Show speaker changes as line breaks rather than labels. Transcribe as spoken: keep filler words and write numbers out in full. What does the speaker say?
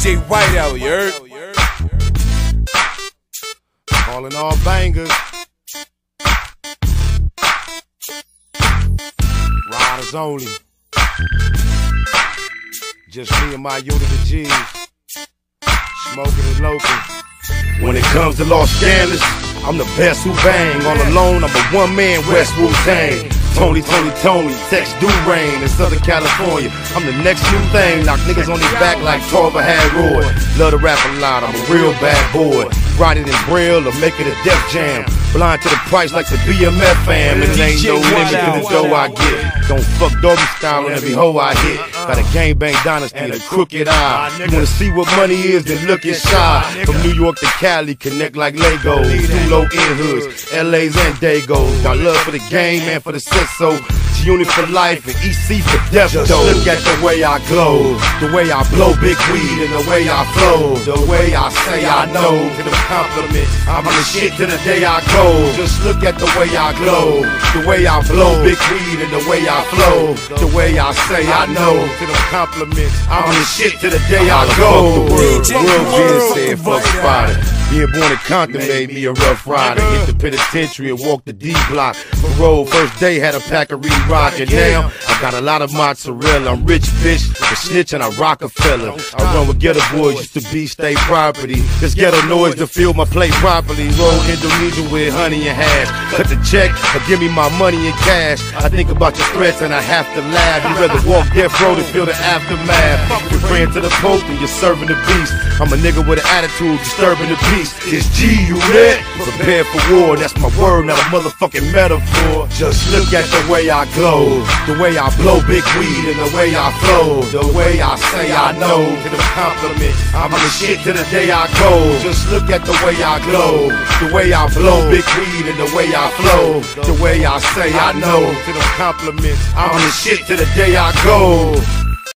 J Whiteout, you heard?
Calling all bangers. Riders only. Just me and my Yoda the G's. Smoking and local. When it comes to Los Angeles, I'm the best who bang. All alone, I'm a one-man West Wu-Tang. Tony, Tony, Tony, Tex Do-Rain in Southern California. I'm the next new thing. Knock niggas on his back like Tarver had Roy. Love to rap a lot, I'm a real bad boy. Write it in braille or make it a Def Jam. Blind to the price like the B M F fam. And it ain't no limit to the dough I get. Don't fuck doggy style on every hoe I hit. Got a gangbang dynasty and a crooked eye. You wanna see what money is, then look inside. From New York to Cali, connect like Legos. Two low in hoods, L A's and Dagos. Got love for the game and for the set so. Unit for life and E C for death. Just though. Look at the way I glow, the way I blow big weed and the way I flow, the way I say I know. To the compliment, I'm the shit to the day I go. Just look at the way I glow, the way I blow big weed and the way I flow, the way I say I know. To the compliments, I'm the shit to the day I go. World, world being said, fuck Spider. Being born in Compton made me a rough rider. Hit the penitentiary and walked the D block. Parole first day had a pack of re-rock. And now I got a lot of mozzarella. I'm rich bitch, a snitch and a Rockefeller. I run with ghetto boys, used to be state property. This ghetto noise to fill my plate properly. Roll Indonesia with honey and hash. Cut the check or give me my money in cash. I think about your threats and I have to laugh. You'd rather walk death row to feel the aftermath. You're praying to the Pope and you're serving the beast. I'm a nigga with an attitude, disturbing the peace. It's G Unit, prepare for war. That's my word, not a motherfucking metaphor. Just look at the way I glow, the way I blow big weed and the way I flow, the way I say I know. To the compliment, I'm the shit to the day I go. Just look at the way I glow, the way I blow big weed and the way I flow, the way I say I know. To the compliments, I'm the shit to the day I go.